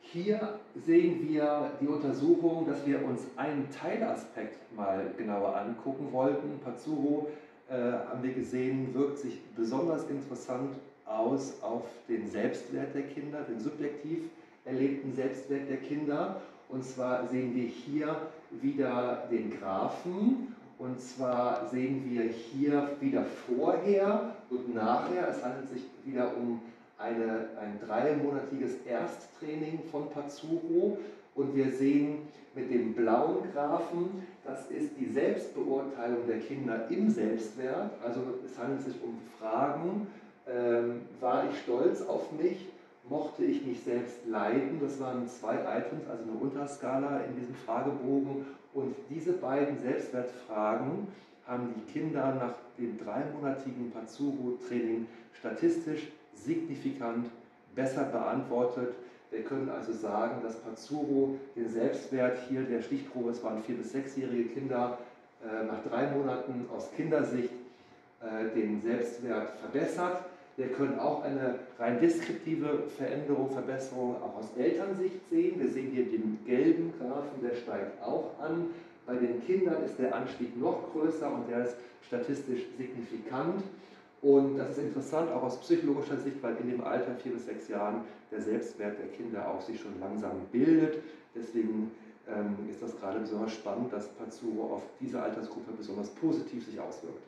Hier sehen wir die Untersuchung, dass wir uns einen Teilaspekt mal genauer angucken wollten. Pazuro, haben wir gesehen, wirkt sich besonders interessant aus auf den Selbstwert der Kinder, den subjektiv erlebten Selbstwert der Kinder. Und zwar sehen wir hier wieder den Graphen. Und zwar sehen wir hier wieder vorher und nachher. Es handelt sich wieder um ein dreimonatiges Ersttraining von Pazuro. Und wir sehen mit dem blauen Graphen, das ist die Selbstbeurteilung der Kinder im Selbstwert. Also es handelt sich um Fragen, war ich stolz auf mich, mochte ich mich selbst leiden. Das waren 2 Items, also eine Unterskala in diesem Fragebogen. Und diese beiden Selbstwertfragen haben die Kinder nach dem dreimonatigen Pazuro-Training statistisch signifikant besser beantwortet. Wir können also sagen, dass Pazuro den Selbstwert hier der Stichprobe, es waren 4- bis 6-jährige Kinder, nach 3 Monaten aus Kindersicht den Selbstwert verbessert. Wir können auch eine rein deskriptive Veränderung, Verbesserung auch aus Elternsicht sehen. Wir sehen hier den gelben Graphen, der steigt auch an. Bei den Kindern ist der Anstieg noch größer und der ist statistisch signifikant. Und das ist interessant, auch aus psychologischer Sicht, weil in dem Alter 4 bis 6 Jahren der Selbstwert der Kinder auch sich schon langsam bildet. Deswegen ist das gerade besonders spannend, dass Pazuro auf diese Altersgruppe besonders positiv sich auswirkt.